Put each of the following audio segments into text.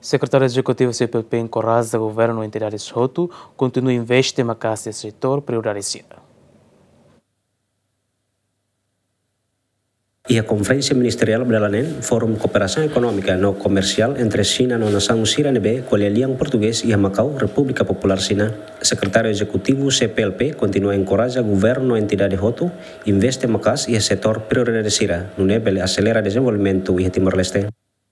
Secretário Executivo CPLP encoraja o governo e entidades Roto continua a investir na casa setor priorizado. E a Conferência Ministerial Brasileira, Fórum Cooperação Econômica no Comercial entre China e a Nação Siranebe, com a Aliança Português e a Macau, República Popular China. Secretário Executivo CPLP continua a encorajar o governo e entidades Roto investir na casa e o setor priorizado, no nível acelera o desenvolvimento e Timor-Leste.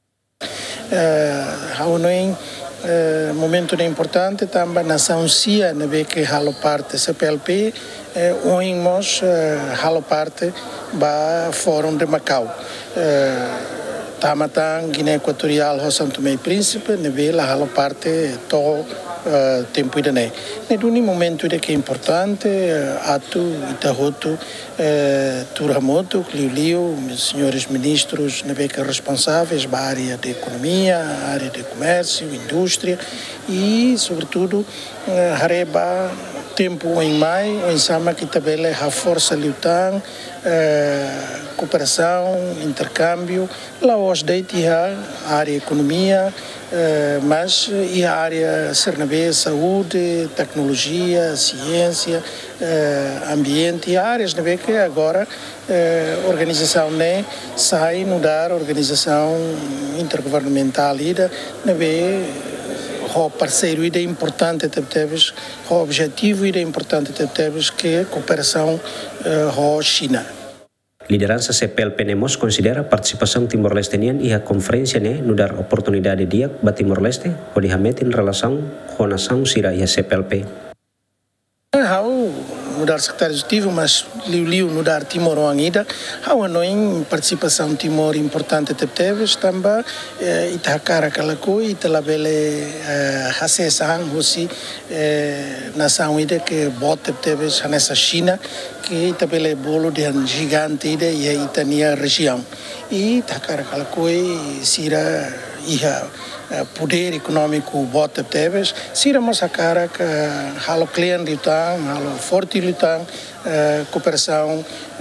Momento importante também na nação Cia nebe que halo parte CPLP oimos halo parte ba Fórum de Macau tamatang Guiné Equatorial ho São Tomé e Príncipe nebe la halo parte to tempo idane neduni momento de que é importante atu itahoto Turamoto, Cliolio, senhores ministros responsáveis da área de economia, área de comércio, indústria e, sobretudo, hareba tempo em maio, em sama que também a força lutar, cooperação, intercâmbio, lá hoje deite a área economia, mas e a área Sernabé, saúde, tecnologia, ciência, ambiente e áreas que agora a organização sai no dar organização intergovernamental ida o parceiro ida importante temos o objetivo ida importante temos que a cooperação com a China. Liderança CPLP Nemos considera a participação Timor-Lestenian e a conferência no dar oportunidade de dia para Timor-Leste ou de em relação com a nação Sira e a CPLP. No dar secretário executivo, mas liu no dar Timor ainda, há uma participação Timor importante teve também Itacara Calacoi, Italabele Hasesan, Rossi, nação ida que bota teve nessa China, que Itabele bolo de gigante ida e a Itania região. E Itacara Calacoi, Sira poder econômico bota teves sira moça cara que halo cliente lutar halo forte lutar cooperação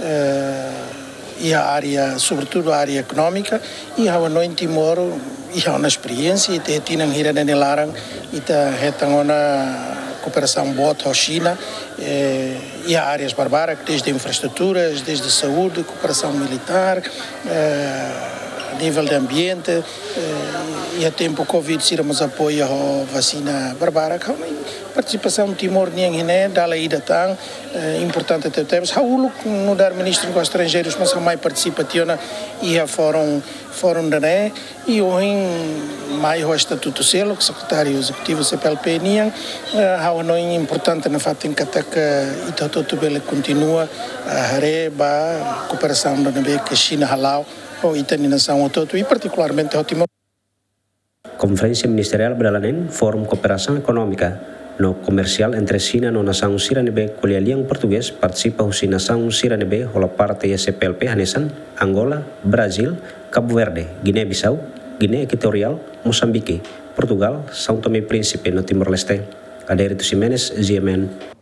e a área sobretudo a área econômica e a no Timor e a uma experiência e te tinham hira nele larang e ta hetang ona cooperação bota a China e a áreas barbárias desde infraestruturas desde saúde cooperação militar nível de ambiente e a tempo Covid siramos apoio à vacina barbara participação do Timor ninguém da lei da tão importante temos Raul no dar ministro dos estrangeiros mas mais participativa e a fórum da né e hoje mais o estatuto selo secretário executivo CPLP ninguém há não importante na fato em que e todo bele continua a reba cooperação da que China halau ou italianização todo e particularmente ao Timor. Conferência Ministerial Brasileira, Fórum Cooperação Econômica no Comercial entre China e a Nação Siranebe, com a Aliança Português participa a Nação Siranebe, a parte da CPLP, Hanesan, Angola, Brasil, Cabo Verde, Guiné-Bissau, Guiné Equatorial, Moçambique, Portugal, São Tomé e Príncipe, no Timor-Leste. Adérito Ximenes, GMN.